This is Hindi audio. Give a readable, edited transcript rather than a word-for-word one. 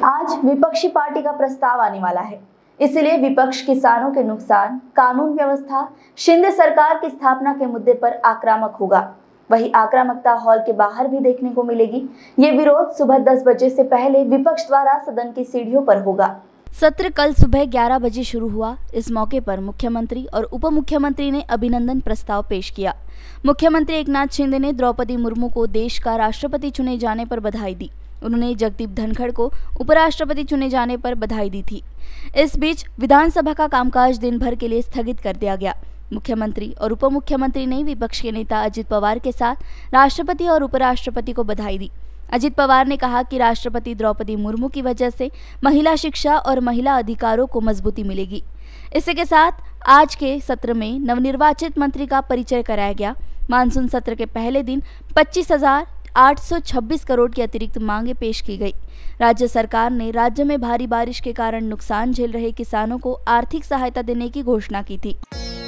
आज विपक्षी पार्टी का प्रस्ताव आने वाला है, इसलिए विपक्ष किसानों के नुकसान, कानून व्यवस्था, शिंदे सरकार की स्थापना के मुद्दे पर आक्रामक होगा। वही आक्रामकता हॉल के बाहर भी देखने को मिलेगी। ये विरोध सुबह 10 बजे से पहले विपक्ष द्वारा सदन की सीढ़ियों पर होगा। सत्र कल सुबह 11 बजे शुरू हुआ। इस मौके पर मुख्यमंत्री और उप मुख्यमंत्री ने अभिनंदन प्रस्ताव पेश किया। मुख्यमंत्री एकनाथ शिंदे ने द्रौपदी मुर्मू को देश का राष्ट्रपति चुने जाने पर बधाई दी। उन्होंने जगदीप धनखड़ को उपराष्ट्रपति चुने जाने पर बधाई दी थी। इस बीच विधानसभा का कामकाज दिन भर के लिए स्थगित कर दिया गया। मुख्यमंत्री और उप मुख्यमंत्री ने विपक्ष के नेता अजित पवार के साथ राष्ट्रपति और उपराष्ट्रपति को बधाई दी। अजित पवार ने कहा कि राष्ट्रपति द्रौपदी मुर्मू की वजह से महिला शिक्षा और महिला अधिकारों को मजबूती मिलेगी। इसी के साथ आज के सत्र में नवनिर्वाचित मंत्री का परिचय कराया गया। मानसून सत्र के पहले दिन 25,826 करोड़ की अतिरिक्त मांगे पेश की गई। राज्य सरकार ने राज्य में भारी बारिश के कारण नुकसान झेल रहे किसानों को आर्थिक सहायता देने की घोषणा की थी।